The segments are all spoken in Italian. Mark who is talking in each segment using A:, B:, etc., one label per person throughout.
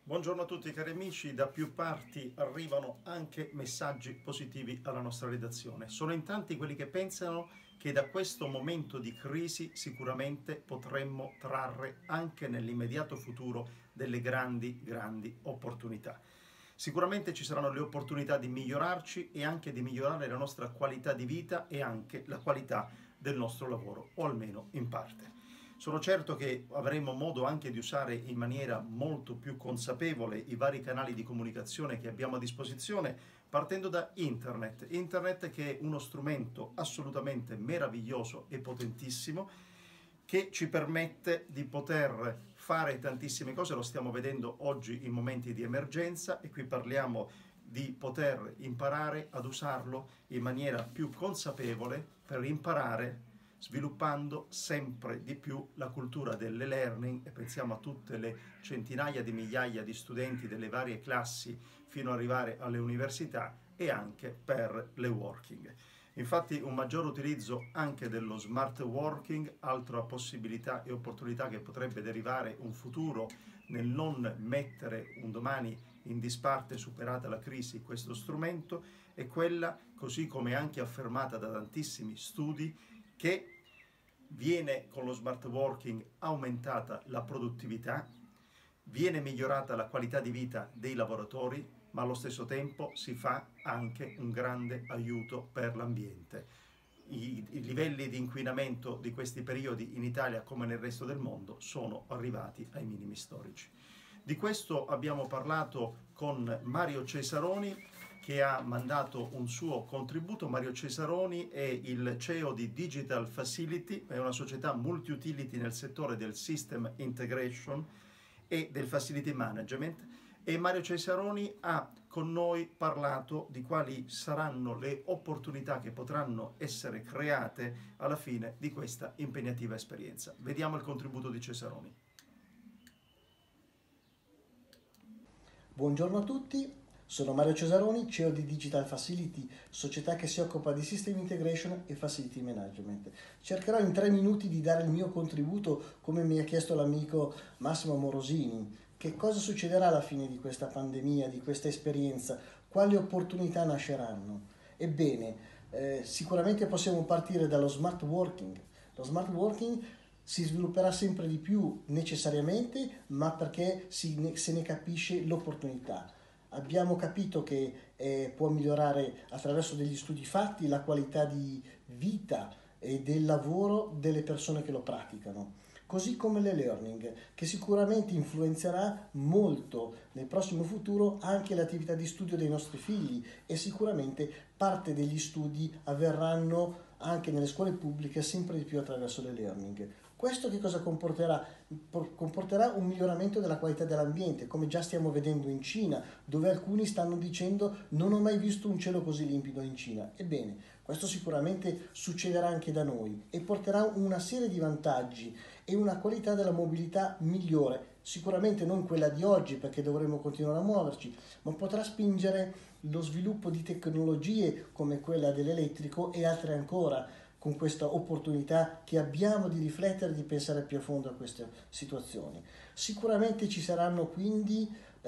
A: Buongiorno a tutti cari amici, da più parti arrivano anche messaggi positivi alla nostra redazione. Sono in tanti quelli che pensano che da questo momento di crisi sicuramente potremmo trarre anche nell'immediato futuro delle grandi opportunità. Sicuramente ci saranno le opportunità di migliorarci e anche di migliorare la nostra qualità di vita e anche la qualità del nostro lavoro, o almeno in parte. Sono certo che avremo modo anche di usare in maniera molto più consapevole i vari canali di comunicazione che abbiamo a disposizione, partendo da Internet. Internet che è uno strumento assolutamente meraviglioso e potentissimo, che ci permette di poter fare tantissime cose, lo stiamo vedendo oggi in momenti di emergenza, e qui parliamo di poter imparare ad usarlo in maniera più consapevole per imparare, sviluppando sempre di più la cultura dell'e-learning, e pensiamo a tutte le centinaia di migliaia di studenti delle varie classi fino ad arrivare alle università, e anche per le working. Infatti un maggior utilizzo anche dello smart working, altra possibilità e opportunità che potrebbe derivare un futuro nel non mettere un domani in disparte superata la crisi questo strumento, è quella, così come anche affermata da tantissimi studi, che viene con lo smart working aumentata la produttività, viene migliorata la qualità di vita dei lavoratori, ma allo stesso tempo si fa anche un grande aiuto per l'ambiente. I livelli di inquinamento di questi periodi in Italia, come nel resto del mondo, sono arrivati ai minimi storici. Di questo abbiamo parlato con Mario Cesaroni, che ha mandato un suo contributo. Mario Cesaroni è il CEO di Digital Facility, è una società multi-utility nel settore del System Integration e del Facility Management, e Mario Cesaroni ha con noi parlato di quali saranno le opportunità che potranno essere create alla fine di questa impegnativa esperienza. Vediamo il contributo di Cesaroni.
B: Buongiorno a tutti, sono Mario Cesaroni, CEO di Digital Facility, società che si occupa di System Integration e Facility Management. Cercherò in 3 minuti di dare il mio contributo, come mi ha chiesto l'amico Massimo Morosini. Che cosa succederà alla fine di questa pandemia, di questa esperienza? Quali opportunità nasceranno? Ebbene, sicuramente possiamo partire dallo smart working. Lo smart working si svilupperà sempre di più necessariamente, ma perché se ne capisce l'opportunità. Abbiamo capito che può migliorare attraverso degli studi fatti la qualità di vita e del lavoro delle persone che lo praticano. Così come l'e-learning, che sicuramente influenzerà molto nel prossimo futuro anche l'attività di studio dei nostri figli, e sicuramente parte degli studi avverranno anche nelle scuole pubbliche sempre di più attraverso l'e-learning. Questo che cosa comporterà? Comporterà un miglioramento della qualità dell'ambiente, come già stiamo vedendo in Cina, dove alcuni stanno dicendo non ho mai visto un cielo così limpido in Cina. Ebbene, questo sicuramente succederà anche da noi e porterà una serie di vantaggi e una qualità della mobilità migliore. Sicuramente non quella di oggi, perché dovremo continuare a muoverci, ma potrà spingere lo sviluppo di tecnologie come quella dell'elettrico e altre ancora, con questa opportunità che abbiamo di riflettere e di pensare più a fondo a queste situazioni. Sicuramente ci saranno quindi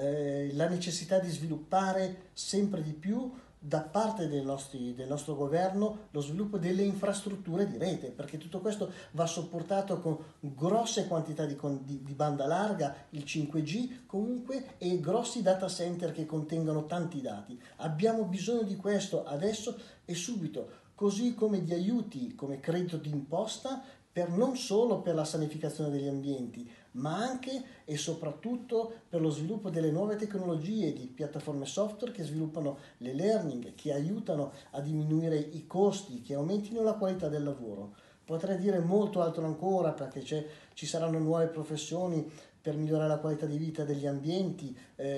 B: la necessità di sviluppare sempre di più da parte del nostro governo lo sviluppo delle infrastrutture di rete, perché tutto questo va supportato con grosse quantità di banda larga, il 5G comunque, e grossi data center che contengano tanti dati. Abbiamo bisogno di questo adesso e subito, così come di aiuti come credito d'imposta non solo per la sanificazione degli ambienti, ma anche e soprattutto per lo sviluppo delle nuove tecnologie di piattaforme software che sviluppano l'e-learning, che aiutano a diminuire i costi, che aumentino la qualità del lavoro. Potrei dire molto altro ancora, perché ci saranno nuove professioni per migliorare la qualità di vita degli ambienti,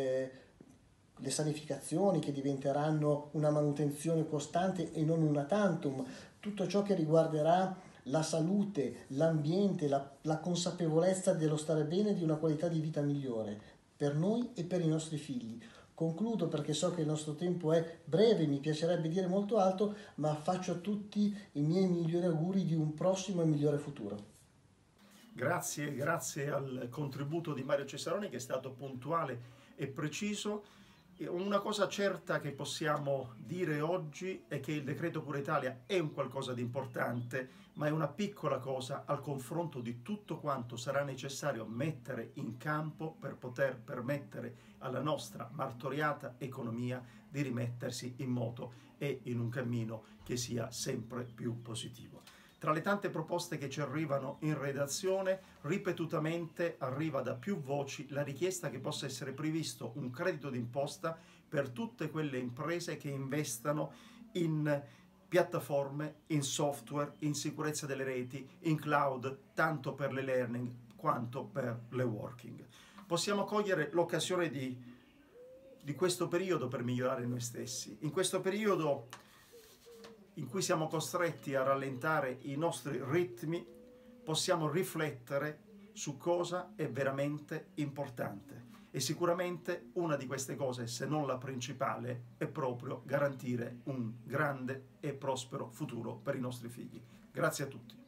B: le sanificazioni che diventeranno una manutenzione costante e non una tantum, tutto ciò che riguarderà la salute, l'ambiente, la consapevolezza dello stare bene e di una qualità di vita migliore per noi e per i nostri figli. Concludo perché so che il nostro tempo è breve, mi piacerebbe dire molto alto, ma faccio a tutti i miei migliori auguri di un prossimo e migliore futuro.
A: Grazie al contributo di Mario Cesaroni, che è stato puntuale e preciso. Una cosa certa che possiamo dire oggi è che il decreto Cura Italia è un qualcosa di importante, ma è una piccola cosa al confronto di tutto quanto sarà necessario mettere in campo per poter permettere alla nostra martoriata economia di rimettersi in moto e in un cammino che sia sempre più positivo. Tra le tante proposte che ci arrivano in redazione, ripetutamente arriva da più voci la richiesta che possa essere previsto un credito d'imposta per tutte quelle imprese che investano in piattaforme, in software, in sicurezza delle reti, in cloud, tanto per le learning quanto per le working. Possiamo cogliere l'occasione di questo periodo per migliorare noi stessi. In questo periodo in cui siamo costretti a rallentare i nostri ritmi, possiamo riflettere su cosa è veramente importante. E sicuramente una di queste cose, se non la principale, è proprio garantire un grande e prospero futuro per i nostri figli. Grazie a tutti.